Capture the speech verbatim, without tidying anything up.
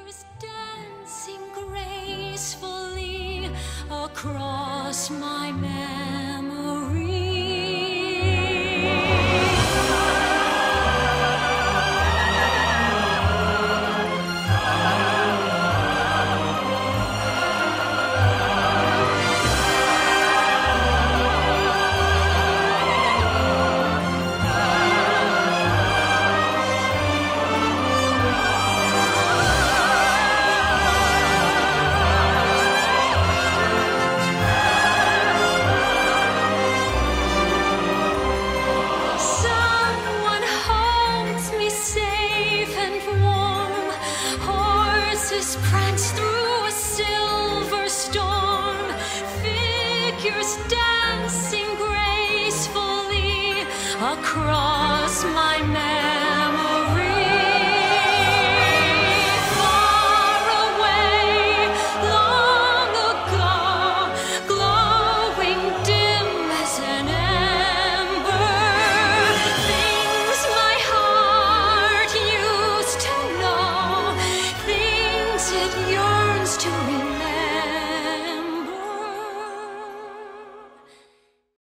Figures dancing gracefully across my memory. Prance through a silver storm, figures dancing gracefully across my memory.